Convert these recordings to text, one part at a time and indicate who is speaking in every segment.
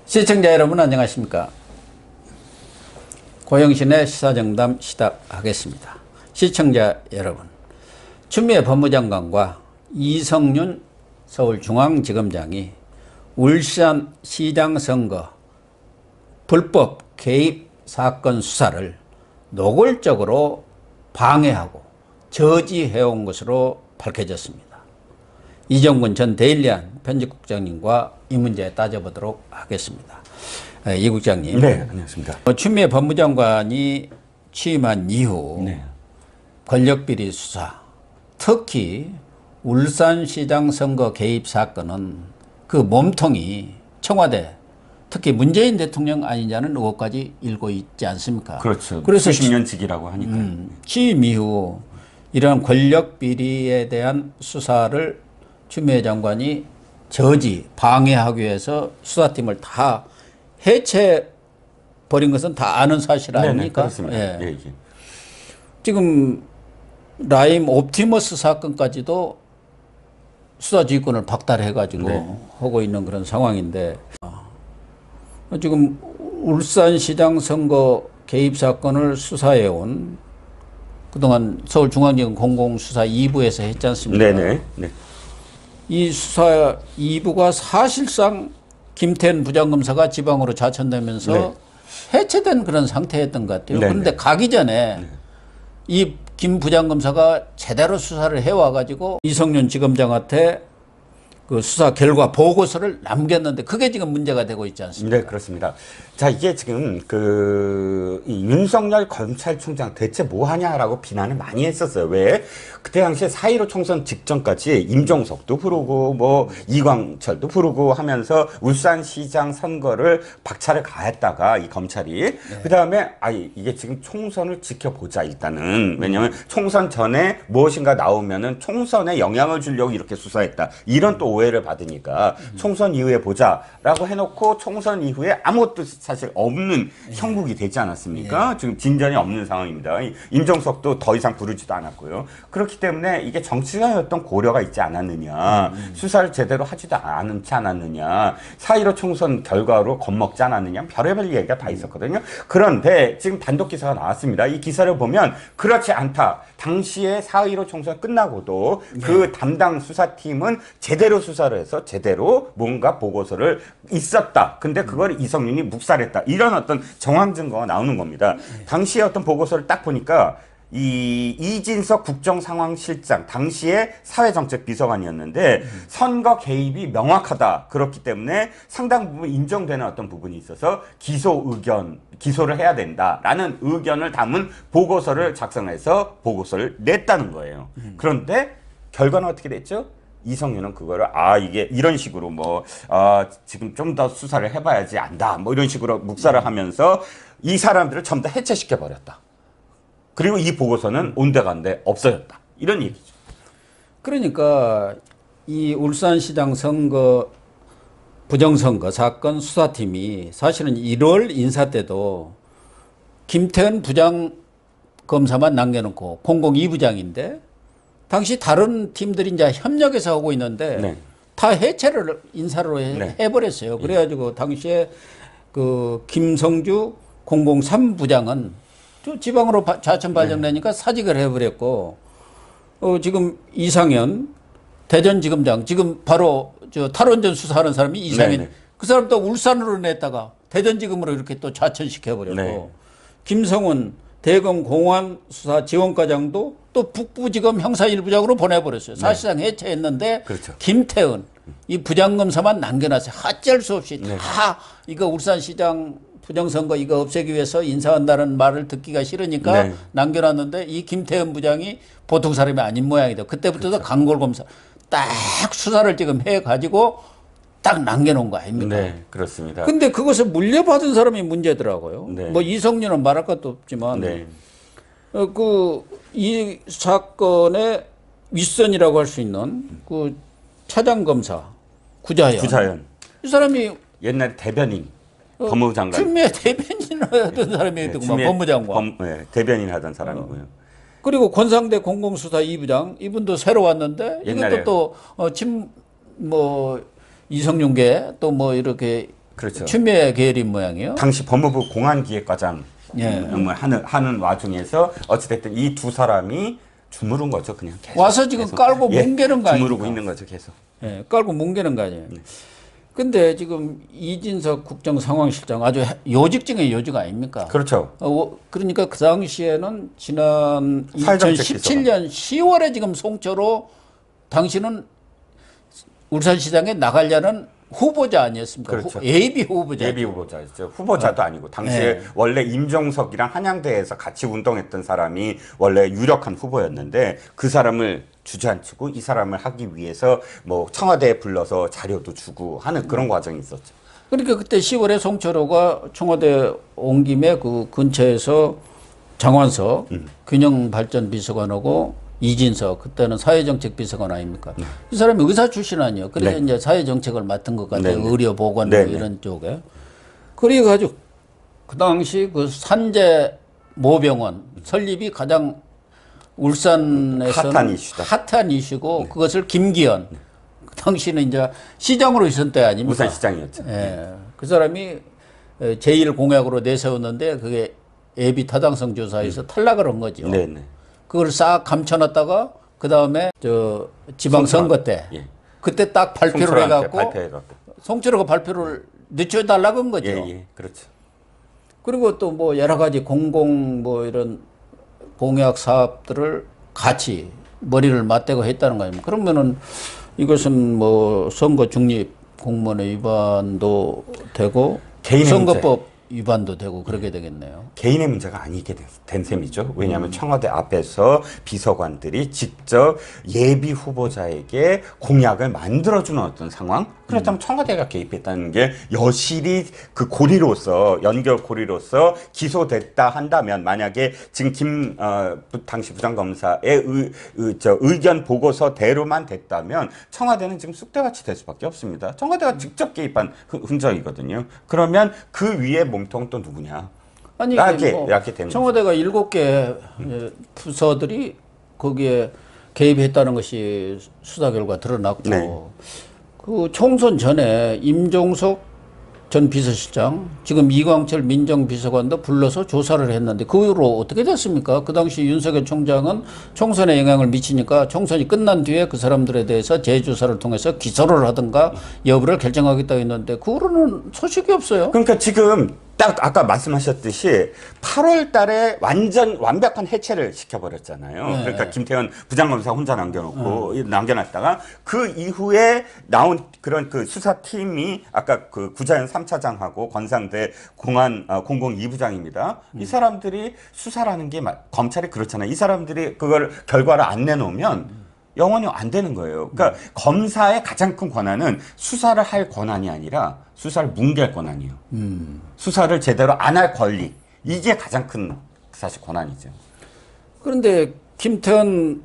Speaker 1: 시청자 여러분 안녕하십니까. 고영신의 시사정담 시작하겠습니다. 시청자 여러분, 추미애 법무장관과 이성윤 서울중앙지검장이 울산시장 선거 불법 개입 사건 수사를 노골적으로 방해하고 저지해온 것으로 밝혀졌습니다. 이정근 전 데일리안 편집국장님과 이 문제 따져보도록 하겠습니다. 이 국장님.
Speaker 2: 네, 안녕하십니까.
Speaker 1: 추미애 법무장관이 취임한 이후 권력비리 수사, 특히 울산시장 선거 개입 사건은 그 몸통이 청와대, 특히 문재인 대통령 아니냐는 의혹까지 일고 있지 않습니까?
Speaker 2: 그렇죠.
Speaker 1: 그래서
Speaker 2: 수십 년 직이라고 하니까.
Speaker 1: 취임 이후 이런 권력비리에 대한 수사를 추미애 장관이 저지, 방해하기 위해서 수사팀을 다 해체버린 것은 다 아는 사실 아닙니까?
Speaker 2: 그렇습니다.
Speaker 1: 예.
Speaker 2: 예.
Speaker 1: 지금 라임 옵티머스 사건까지도 수사지휘권을 박탈해가지고 하고 있는 그런 상황인데, 지금 울산시장 선거 개입 사건을 수사해온 그동안 서울중앙지검 공공수사 2부에서 했지 않습니까?
Speaker 2: 네네. 네.
Speaker 1: 이 수사 2부가 사실상 김태현 부장검사가 지방으로 좌천되면서 해체된 그런 상태였던 것 같아요. 그런데 가기 전에 이 김 부장검사가 제대로 수사를 해와가지고 이성윤 지검장한테 그 수사 결과 보고서를 남겼는데 그게 지금 문제가 되고 있지 않습니까?
Speaker 2: 네, 그렇습니다. 자, 이게 지금 이 윤석열 검찰총장 대체 뭐 하냐라고 비난을 많이 했었어요. 왜? 그때 당시에 4.15 총선 직전까지 임종석도 부르고 뭐 이광철도 부르고 하면서 울산시장 선거를 박차를 가했다가 이 검찰이 그다음에 이게 지금 총선을 지켜보자 일단은. 왜냐면 총선 전에 무엇인가 나오면은 총선에 영향을 주려고 이렇게 수사했다. 이런 또 오해를 받으니까 총선 이후에 보자라고 해놓고 총선 이후에 아무것도 사실 없는 형국이 되지 않았습니까? 지금 진전이 없는 상황입니다. 임종석도 더 이상 부르지도 않았고요. 그렇기 때문에 이게 정치적인 어떤 고려가 있지 않았느냐, 수사를 제대로 하지도 않지 않았느냐, 4.15 총선 결과로 겁먹지 않았느냐, 별의별 얘기가 다 있었거든요. 그런데 지금 단독 기사가 나왔습니다. 이 기사를 보면 그렇지 않다. 당시에 4.15 총선 끝나고도 그 담당 수사팀은 제대로 수사를 해서 제대로 뭔가 보고서를 있었다. 근데 그걸 이성윤이 묵살했다. 이런 어떤 정황 증거가 나오는 겁니다. 당시에 어떤 보고서를 딱 보니까 이진석 국정상황실장 당시에 사회정책비서관이었는데 선거 개입이 명확하다. 그렇기 때문에 상당 부분 인정되는 어떤 부분이 있어서 기소를 해야 된다라는 의견을 담은 보고서를 작성해서 보고서를 냈다는 거예요. 그런데 결과는 어떻게 됐죠? 이성윤은 그거를 이게 이런 식으로 지금 좀 더 수사를 해봐야지 안다 뭐 이런 식으로 묵살을 하면서 이 사람들을 전부 다 해체시켜 버렸다. 그리고 이 보고서는 온데간데 없어졌다. 이런 얘기죠.
Speaker 1: 그러니까 이 울산시장 선거 부정선거 사건 수사팀이 사실은 1월 인사 때도 김태현 부장검사만 남겨놓고 공공 2부장인데 당시 다른 팀들이 이제 협력해서 하고 있는데 다 해체를 인사로 해버렸어요. 그래가지고 당시에 그 김성주 공공 3부장은 지방으로 좌천 발령되니까 사직을 해버렸고, 지금 이상현 대전지검장, 지금 바로 탈원전 수사하는 사람이 이상현, 그 사람 또 울산으로 냈다가 대전지검으로 이렇게 또 좌천시켜버렸고, 김성훈 대검 공안수사 지원과장도 또 북부지검 형사 1부장으로 보내버렸어요. 사실상 해체했는데 김태은 이 부장검사만 남겨놨어요. 어쩔 수 없이 다 이거 울산시장 부정선거 이거 없애기 위해서 인사한다는 말을 듣기가 싫으니까 남겨놨는데 이 김태현 부장이 보통 사람이 아닌 모양이다. 그때부터도 강골검사 딱 수사를 지금 해가지고 딱 남겨놓은 거 아닙니까?
Speaker 2: 네, 그렇습니다.
Speaker 1: 근데 그것을 물려받은 사람이 문제더라고요. 뭐 이성윤은 말할 것도 없지만 이 사건의 윗선이라고 할 수 있는 그 차장검사 구자연 이 사람이
Speaker 2: 옛날에 대변인 법무장관.
Speaker 1: 추미애 대변인을 하던 사람이었더구만, 법무장관.
Speaker 2: 대변인 하던 사람이고요.
Speaker 1: 그리고 권상대 공공수사 2부장, 이분도 새로 왔는데, 이것도 또, 이성윤계 또 뭐 이렇게
Speaker 2: 그렇죠.
Speaker 1: 추미애 계열인 모양이에요.
Speaker 2: 당시 법무부 공안기획과장
Speaker 1: 예.
Speaker 2: 하는 와중에서 어찌됐든 이 두 사람이 주무른 거죠. 그냥 계속.
Speaker 1: 와서 지금
Speaker 2: 계속.
Speaker 1: 깔고
Speaker 2: 예,
Speaker 1: 뭉개는 거
Speaker 2: 주무르고
Speaker 1: 아닙니까?
Speaker 2: 있는 거죠. 계속.
Speaker 1: 예, 깔고 뭉개는 거 아니에요. 근데 지금 이진석 국정상황실장 아주 요직 중에 요직 아닙니까?
Speaker 2: 그렇죠.
Speaker 1: 그러니까 그 당시에는 지난
Speaker 2: 사회정책
Speaker 1: 2017년 10월에 지금 송철호 당신은 울산시장에 나가려는 후보자 아니었습니까?
Speaker 2: 그렇죠.
Speaker 1: 예비 후보자.
Speaker 2: 예비 후보자였죠. 후보자도 아니고 당시에 원래 임종석이랑 한양대에서 같이 운동했던 사람이 원래 유력한 후보였는데 그 사람을 주저앉히고 이 사람을 하기 위해서 뭐 청와대에 불러서 자료도 주고 하는 그런 과정이 있었죠.
Speaker 1: 그러니까 그때 10월에 송철호가 청와대 온 김에 그 근처에서 장완석 균형발전비서관하고 이진석 그때는 사회정책비서관 아닙니까? 이 사람이 의사 출신 아니에요. 그래서
Speaker 2: 네.
Speaker 1: 이제 사회정책을 맡은 것 같아요.
Speaker 2: 네네.
Speaker 1: 의료 보건
Speaker 2: 네네.
Speaker 1: 이런 쪽에. 그래가지고 그 당시 그 산재 모병원 설립이 가장 울산에서는
Speaker 2: 핫한 이슈다.
Speaker 1: 핫한 이슈고 그것을 김기현 그 당시는 이제 시장으로 있었던 때 아닙니까?
Speaker 2: 울산시장이었죠.
Speaker 1: 예. 그 사람이 제1 공약으로 내세웠는데 그게 예비 타당성 조사에서 탈락을 한 거죠.
Speaker 2: 네네.
Speaker 1: 그걸 싹 감춰놨다가 그 다음에 저 지방선거 때
Speaker 2: 예.
Speaker 1: 그때 딱 발표를
Speaker 2: 송철호한테
Speaker 1: 해갖고
Speaker 2: 발표해갖고.
Speaker 1: 송철호가 발표를 늦춰달라고 한 거죠.
Speaker 2: 예, 예, 그렇죠.
Speaker 1: 그리고 또 뭐 여러 가지 공공 뭐 이런 공약 사업들을 같이 머리를 맞대고 했다는 거 아닙니까? 그러면은 이것은 뭐 선거 중립 공무원의 위반도 되고
Speaker 2: 개인의
Speaker 1: 선거법 위반도 되고 그렇게 되겠네요.
Speaker 2: 개인의 문제가 아니게 된 셈이죠. 왜냐하면 청와대 앞에서 비서관들이 직접 예비 후보자에게 공약을 만들어주는 어떤 상황? 그렇다면 청와대가 개입했다는 게 여실히 그 고리로서, 연결 고리로서 기소됐다 한다면 만약에 지금 당시 부장검사의 의견 보고서대로만 됐다면 청와대는 지금 쑥대밭이 될 수밖에 없습니다. 청와대가 직접 개입한 흔적이거든요. 그러면 그 위에 몸통 또 누구냐?
Speaker 1: 아니
Speaker 2: 이렇게
Speaker 1: 뭐
Speaker 2: 되는
Speaker 1: 청와대가 7개 부서들이 거기에 개입했다는 것이 수사 결과 드러났고
Speaker 2: 네.
Speaker 1: 그 총선 전에 임종석 전 비서실장 지금 이광철 민정비서관도 불러서 조사를 했는데 그 이후로 어떻게 됐습니까? 그 당시 윤석열 총장은 총선에 영향을 미치니까 총선이 끝난 뒤에 그 사람들에 대해서 재조사를 통해서 기소를 하든가 여부를 결정하겠다고 했는데 그 후로는 소식이 없어요.
Speaker 2: 그러니까 지금 딱 아까 말씀하셨듯이 8월 달에 완벽한 해체를 시켜버렸잖아요.
Speaker 1: 네.
Speaker 2: 그러니까 김태현 부장검사 혼자 남겨놨다가 그 이후에 나온 그런 그 수사팀이 아까 그 구자연 3차장하고 권상대 공안 공공 2부장입니다. 이 사람들이 수사라는 게 검찰이 그렇잖아요. 이 사람들이 그걸 결과를 안 내놓으면 영원히 안 되는 거예요. 그러니까 검사의 가장 큰 권한은 수사를 할 권한이 아니라 수사를 뭉갤 권한이에요. 수사를 제대로 안 할 권리. 이게 가장 큰 사실 권한이죠.
Speaker 1: 그런데 김태현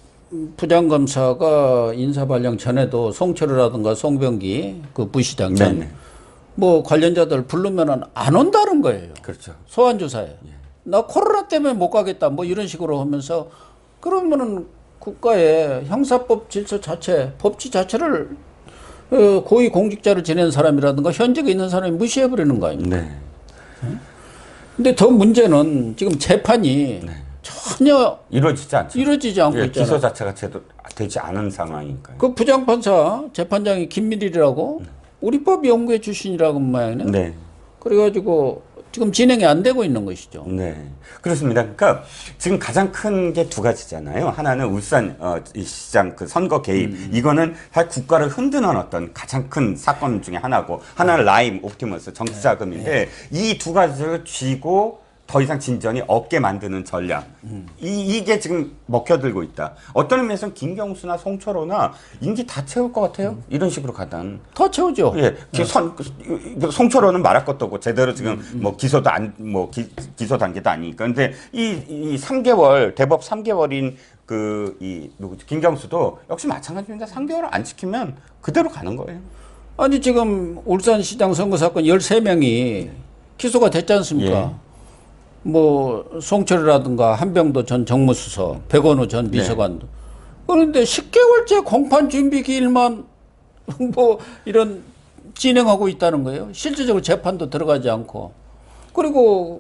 Speaker 1: 부장검사가 인사발령 전에도 송철호라든가 송병기 그 부시장 전
Speaker 2: 네네.
Speaker 1: 뭐 관련자들 부르면은 안 온다는 거예요.
Speaker 2: 그렇죠.
Speaker 1: 소환 조사에. 나 코로나 때문에 못 가겠다. 뭐 이런 식으로 하면서 그러면은 국가의 형사법 질서 자체, 법치 자체를 고위 공직자를 지내는 사람이라든가 현직에 있는 사람이 무시해버리는 거 아닙니까?
Speaker 2: 네.
Speaker 1: 근데 더 문제는 지금 재판이 전혀
Speaker 2: 이루어지지 않죠.
Speaker 1: 이루어지지 않고
Speaker 2: 예,
Speaker 1: 있잖아요.
Speaker 2: 기소 자체가 제대로 되지 않은 상황이니까요.
Speaker 1: 그 부장판사 재판장이 김밀이라고 우리 법 연구회 출신이라고 모양이네.
Speaker 2: 네.
Speaker 1: 그래가지고 지금 진행이 안 되고 있는 것이죠.
Speaker 2: 네. 그렇습니다. 그러니까 지금 가장 큰 게 두 가지잖아요. 하나는 울산 이 시장 그 선거 개입. 이거는 사실 국가를 흔드는 어떤 가장 큰 사건 중에 하나고 하나는 라임, 옵티머스, 정치자금인데 이 두 가지를 쥐고 더 이상 진전이 없게 만드는 전략. 이게 지금 먹혀들고 있다. 어떤 의미에서는 김경수나 송철호나 임기 다 채울 것 같아요. 이런 식으로 가단.
Speaker 1: 더 채우죠.
Speaker 2: 예, 송철호는 말할 것도 없고 제대로 지금 뭐 기소도 기소 단계도 아니니까. 근데 이 3개월 대법 3개월인 누구지 김경수도 역시 마찬가지입니다. 3개월 안 지키면 그대로 가는 거예요.
Speaker 1: 아니 지금 울산시장 선거 사건 13명이 기소가 됐지 않습니까?
Speaker 2: 예.
Speaker 1: 뭐 송철이라든가 한병도 전 정무수석, 백원우 전 비서관도. 그런데 10개월째 공판 준비 기일만 뭐 이런 진행하고 있다는 거예요. 실질적으로 재판도 들어가지 않고. 그리고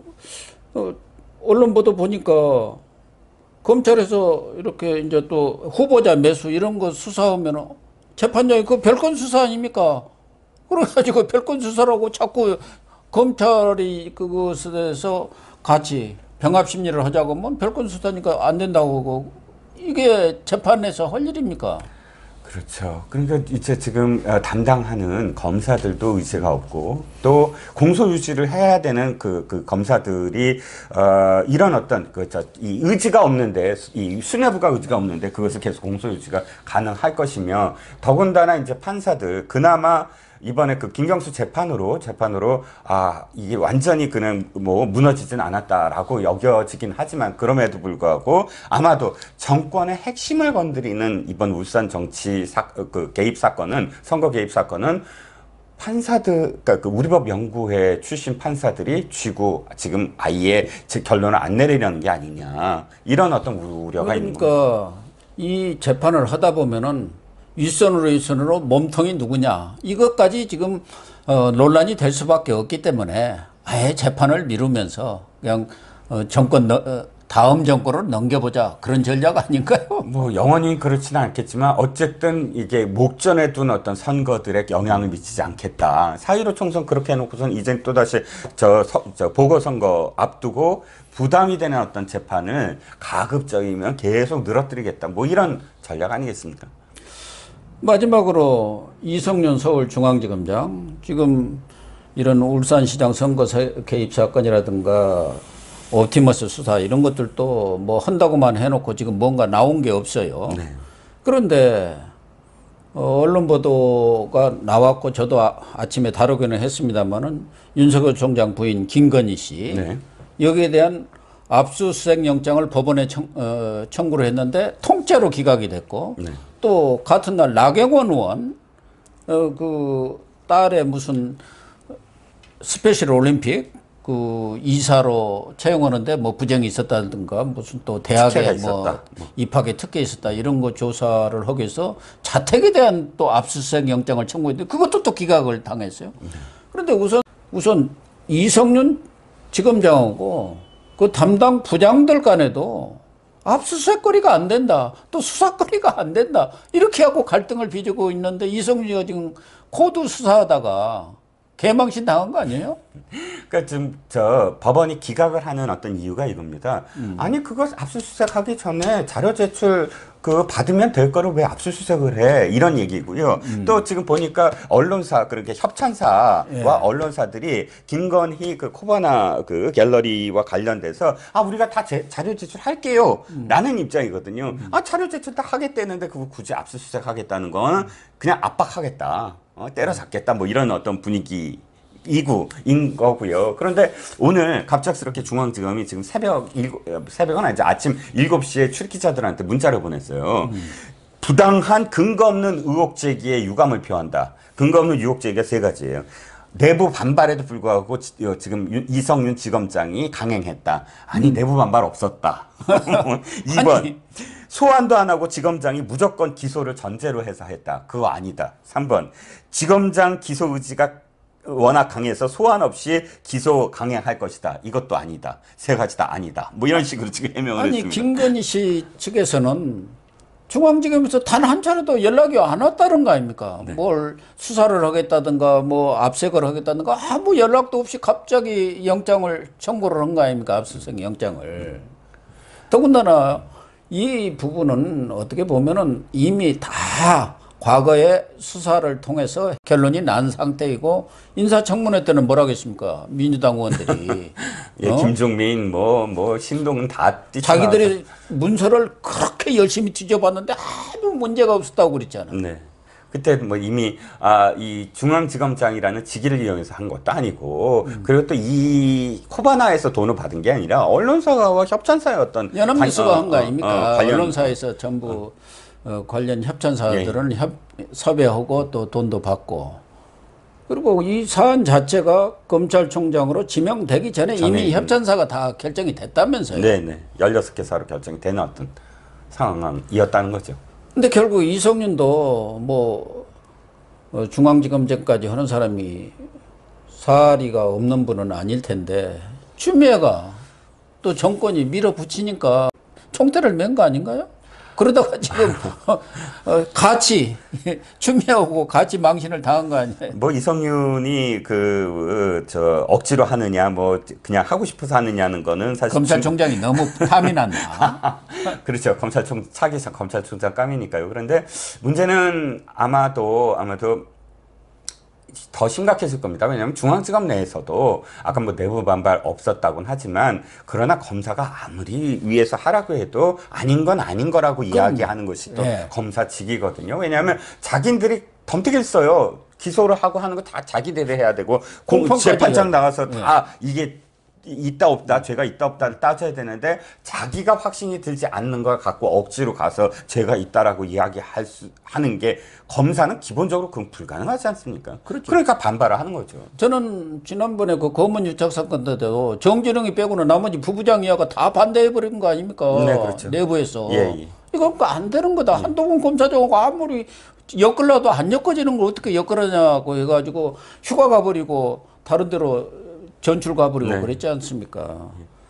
Speaker 1: 언론 보도 보니까 검찰에서 이렇게 이제 또 후보자 매수 이런 거 수사하면 재판장이 그 별건 수사 아닙니까? 그래가지고 별건 수사라고 자꾸 검찰이 그것에 대해서 같이 병합 심리를 하자고 하면 별건 수사니까 안 된다고 하고 이게 재판에서 할 일입니까?
Speaker 2: 그렇죠. 그러니까 이제 지금 담당하는 검사들도 의지가 없고 또 공소 유지를 해야 되는 그 검사들이 이런 어떤 이 의지가 없는데 이 수뇌부가 의지가 없는데 그것을 계속 공소 유지가 가능할 것이며 더군다나 이제 판사들 그나마 이번에 그 김경수 재판으로 이게 완전히 그냥 뭐 무너지진 않았다라고 여겨지긴 하지만 그럼에도 불구하고 아마도 정권의 핵심을 건드리는 이번 울산 정치 개입 사건은 선거 개입 사건은 판사들, 그러니까 그 우리법 연구회 출신 판사들이 쥐고 지금 아예 결론을 안 내리려는 게 아니냐 이런 어떤 우려가 있는 거예요.
Speaker 1: 그러니까 이 재판을 하다 보면은 윗선으로 몸통이 누구냐 이것까지 지금 논란이 될 수밖에 없기 때문에 아예 재판을 미루면서 그냥 다음 정권으로 넘겨보자 그런 전략 아닌가요?
Speaker 2: 뭐 영원히 그렇지는 않겠지만 어쨌든 이게 목전에 둔 어떤 선거들에 영향을 미치지 않겠다. 4.15 총선 그렇게 해놓고선 이제 또 다시 저 보궐선거 앞두고 부담이 되는 어떤 재판을 가급적이면 계속 늘어뜨리겠다. 뭐 이런 전략 아니겠습니까?
Speaker 1: 마지막으로 이성윤 서울중앙지검장 지금 이런 울산시장 선거 개입 사건이라든가 옵티머스 수사 이런 것들도 뭐 한다고만 해놓고 지금 뭔가 나온 게 없어요.
Speaker 2: 네.
Speaker 1: 그런데 언론 보도가 나왔고 저도 아침에 다루기는 했습니다만은 윤석열 총장 부인 김건희 씨
Speaker 2: 네.
Speaker 1: 여기에 대한 압수수색 영장을 법원에 청구를 했는데 통째로 기각이 됐고
Speaker 2: 네.
Speaker 1: 또 같은 날 나경원 의원 그 딸의 무슨 스페셜 올림픽 그 이사로 채용하는데 뭐 부정이 있었다든가 무슨 또 대학에 뭐 입학에 특혜 있었다 이런 거 조사를 하기 위해서 자택에 대한 또 압수수색 영장을 청구했는데 그것도 또 기각을 당했어요. 그런데 우선 이성윤 지검장하고 그 담당 부장들 간에도 압수수색거리가 안 된다. 또 수사거리가 안 된다. 이렇게 하고 갈등을 빚고 있는데 이성윤이가 지금 코드 수사하다가 개망신 당한 거 아니에요?
Speaker 2: 그러니까 지금 법원이 기각을 하는 어떤 이유가 이겁니다. 아니 그거 압수수색하기 전에 자료 제출 받으면 될 거를 왜 압수수색을 해? 이런 얘기고요. 또 지금 보니까 언론사 그렇게 협찬사와 언론사들이 김건희 그 코바나 그 갤러리와 관련돼서 우리가 다 자료 제출할게요. 라는 입장이거든요. 자료 제출 다 하겠다는데 그거 굳이 압수수색하겠다는 건 그냥 압박하겠다. 때려잡겠다. 뭐 이런 어떤 분위기. 인 거고요. 그런데 오늘 갑작스럽게 중앙지검이 지금 새벽은 아니죠. 아침 7시에 출입기자들한테 문자를 보냈어요. 부당한 근거 없는 의혹 제기에 유감을 표한다. 근거 없는 의혹 제기가 3가지예요. 내부 반발에도 불구하고 지금 이성윤 지검장이 강행했다. 아니 내부 반발 없었다. 2번 소환도 안 하고 지검장이 무조건 기소를 전제로 해서 했다. 그거 아니다. 3번 지검장 기소 의지가 워낙 강해서 소환 없이 기소 강행할 것이다. 이것도 아니다. 3가지 다 아니다. 뭐 이런 식으로 지금 해명을 했습니다.
Speaker 1: 김건희 씨 측에서는 중앙지검에서 단 한 차례도 연락이 안 왔다는 거 아닙니까?
Speaker 2: 네.
Speaker 1: 뭘 수사를 하겠다든가 뭐 압색을 하겠다든가 아무 연락도 없이 갑자기 영장을 청구를 한 거 아닙니까? 압수수색 영장을. 더군다나 이 부분은 어떻게 보면은 이미 다 과거에 수사를 통해서 결론이 난 상태이고 인사청문회 때는 뭐라고 했습니까? 민주당 의원들이
Speaker 2: 김종민 뭐 신동은 다
Speaker 1: 자기들이 문서를 그렇게 열심히 뒤져봤는데 아무 문제가 없었다고 그랬잖아.
Speaker 2: 네. 그때 뭐 이미 이 중앙지검장이라는 직위를 이용해서 한 것도 아니고 그리고 또 이 코바나에서 돈을 받은 게 아니라 언론사와 협찬사의 어떤
Speaker 1: 연합뉴스가 한 거 아닙니까? 언론사에서 전부 관련 협찬사들은 섭외하고 또 돈도 받고 그리고 이 사안 자체가 검찰총장으로 지명되기 전에 이미 협찬사가 다 결정이 됐다면서요.
Speaker 2: 네네. 16개 사로 결정이 되는 어떤 상황이었다는 거죠.
Speaker 1: 근데 결국 이성윤도 뭐 중앙지검장까지 하는 사람이 사리가 없는 분은 아닐 텐데 추미애가 또 정권이 밀어붙이니까 총대를 맨 거 아닌가요? 그러다가 지금 같이 추미애하고 같이 망신을 당한 거 아니에요?
Speaker 2: 뭐 이성윤이 억지로 하느냐 뭐 그냥 하고 싶어서 하느냐는 거는 사실
Speaker 1: 검찰총장이 너무 탐이 났나?
Speaker 2: 그렇죠. 차기 검찰총장 감이니까요. 그런데 문제는 아마도 더 심각했을 겁니다. 왜냐하면 중앙지검 내에서도 아까 뭐 내부 반발 없었다고는 하지만 그러나 검사가 아무리 위에서 하라고 해도 아닌 건 아닌 거라고 이야기하는 것이 또 검사 직이거든요. 왜냐하면 자기들이 덤태기를 써요. 기소를 하고 하는 거 다 자기들이 해야 되고 재판장 나가서 다 이게 있다 없다 죄가 있다 없다를 따져야 되는데 자기가 확신이 들지 않는 걸 갖고 억지로 가서 죄가 있다라고 하는 게 검사는 기본적으로 그건 불가능하지 않습니까?
Speaker 1: 그렇죠.
Speaker 2: 그러니까 반발을 하는 거죠.
Speaker 1: 저는 지난번에 그 검은 유착 사건 때도 정진웅이 빼고는 나머지 부부장 이하가 다 반대해버린 거 아닙니까?
Speaker 2: 네, 그렇죠.
Speaker 1: 내부에서.
Speaker 2: 예.
Speaker 1: 이거 안 되는 거다. 한동훈 검사장하고 아무리 엮으려도 안 엮어지는 걸 어떻게 엮으려냐고 해가지고 휴가 가버리고 다른 데로 전출 가버리고 그랬지 않습니까?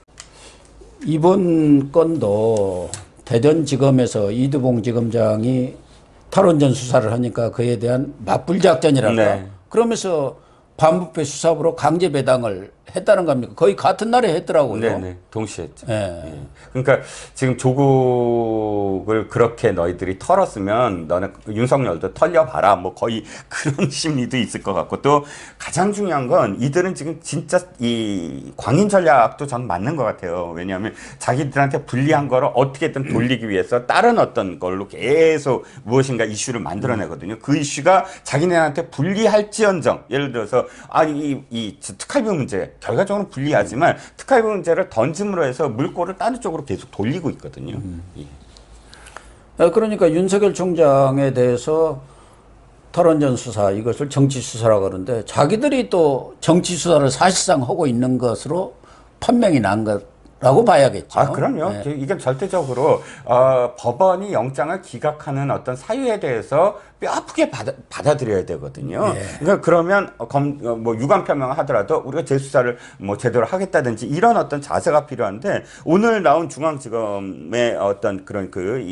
Speaker 1: 이번 건도 대전지검에서 이두봉 지검장이 탈원전 수사를 하니까 그에 대한 맞불 작전이랄까? 그러면서 반부패 수사부로 강제 배당을 했다는 겁니까? 거의 같은 날에 했더라고요.
Speaker 2: 네네. 동시에 했죠. 예. 그러니까 지금 조국을 그렇게 너희들이 털었으면 너는 윤석열도 털려봐라. 뭐 거의 그런 심리도 있을 것 같고 또 가장 중요한 건 이들은 지금 진짜 이 광인 전략도 전 맞는 것 같아요. 왜냐하면 자기들한테 불리한 거를 어떻게든 돌리기 위해서 다른 어떤 걸로 계속 무엇인가 이슈를 만들어내거든요. 그 이슈가 자기네한테 불리할지언정 예를 들어서 이 특활비 문제 결과적으로 불리하지만 특활비 문제를 던짐으로 해서 물꼬를 다른 쪽으로 계속 돌리고 있거든요. 예.
Speaker 1: 그러니까 윤석열 총장에 대해서 탈원전 수사 이것을 정치 수사라고 그러는데 자기들이 또 정치 수사를 사실상 하고 있는 것으로 판명이 난 거라고 봐야겠죠.
Speaker 2: 그럼요. 이게 절대적으로 법원이 영장을 기각하는 어떤 사유에 대해서 뼈아프게 받아들여야 되거든요. 그러니까 그러면 뭐 유감 표명을 하더라도 우리가 재수사를 뭐 제대로 하겠다든지 이런 어떤 자세가 필요한데 오늘 나온 중앙지검의 어떤 그런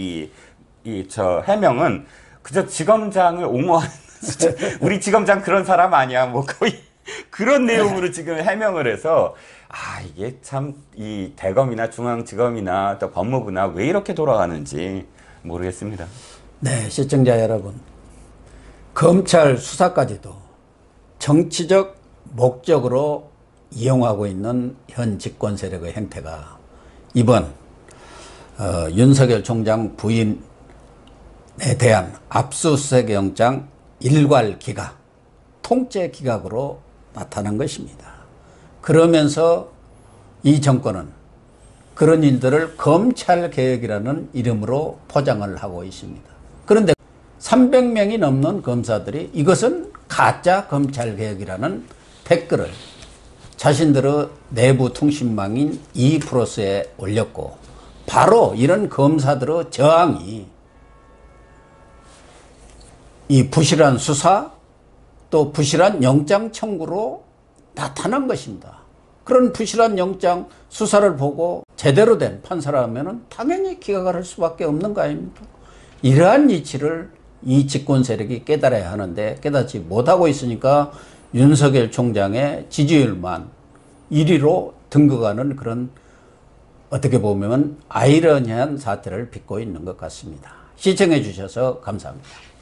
Speaker 2: 해명은 그저 지검장을 옹호하는 우리 지검장 그런 사람 아니야. 뭐 거의 그런 내용으로 지금 해명을 해서 이게 참 이 대검이나 중앙지검이나 또 법무부나 왜 이렇게 돌아가는지 모르겠습니다.
Speaker 1: 네, 시청자 여러분. 검찰 수사까지도 정치적 목적으로 이용하고 있는 현 집권 세력의 행태가 이번 윤석열 총장 부인에 대한 압수수색 영장 일괄 기각, 통째 기각으로 나타난 것입니다. 그러면서 이 정권은 그런 일들을 검찰개혁이라는 이름으로 포장을 하고 있습니다. 그런데 300명이 넘는 검사들이 이것은 가짜 검찰개혁이라는 댓글을 자신들의 내부 통신망인 E+에 올렸고 바로 이런 검사들의 저항이 이 부실한 수사 또 부실한 영장 청구로 나타난 것입니다. 그런 부실한 영장 수사를 보고 제대로 된 판사라면 당연히 기각을 할 수밖에 없는 거 아닙니까? 이러한 이치를 이 집권 세력이 깨달아야 하는데 깨닫지 못하고 있으니까 윤석열 총장의 지지율만 1위로 등극하는 그런 어떻게 보면 아이러니한 사태를 빚고 있는 것 같습니다. 시청해 주셔서 감사합니다.